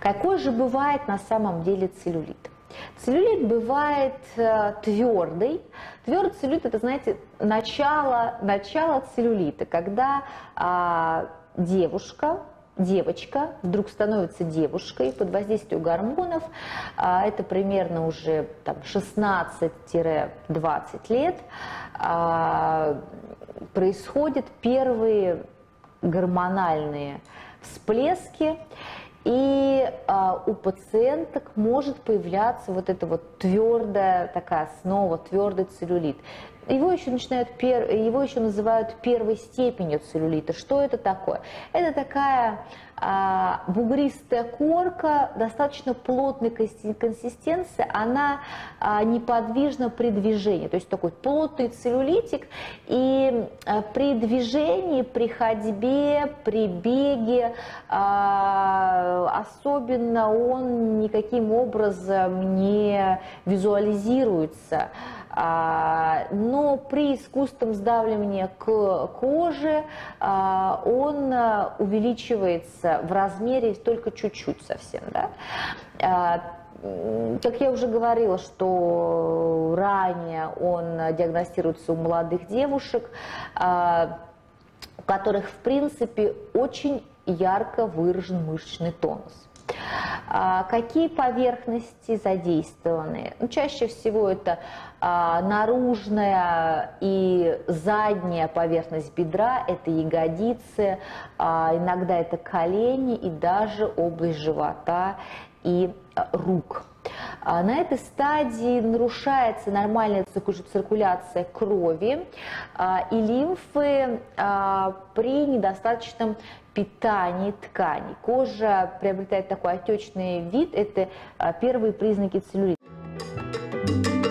Какой же бывает на самом деле целлюлит? Целлюлит бывает твердый. Твердый целлюлит – это, знаете, начало целлюлита, когда девочка вдруг становится девушкой под воздействием гормонов. Это примерно уже 16-20 лет. Происходят первые гормональные всплески, и у пациенток может появляться вот эта вот твердая такая основа, твердый целлюлит. Его еще называют первой степенью целлюлита. Что это такое? Это такая бугристая корка, достаточно плотной консистенции, она неподвижна при движении. То есть такой плотный целлюлитик, и при движении, при ходьбе, при беге особенно он никаким образом не визуализируется. Но при искусственном сдавливании к коже он увеличивается в размере только чуть-чуть совсем. Да? Как я уже говорила, что ранее он диагностируется у молодых девушек, у которых, в принципе, очень ярко выражен мышечный тонус. Какие поверхности задействованы? Чаще всего это наружная и задняя поверхность бедра, это ягодицы, иногда это колени и даже область живота и рук. На этой стадии нарушается нормальная циркуляция крови и лимфы при недостаточном питании тканей. Кожа приобретает такой отечный вид, это первые признаки целлюлита.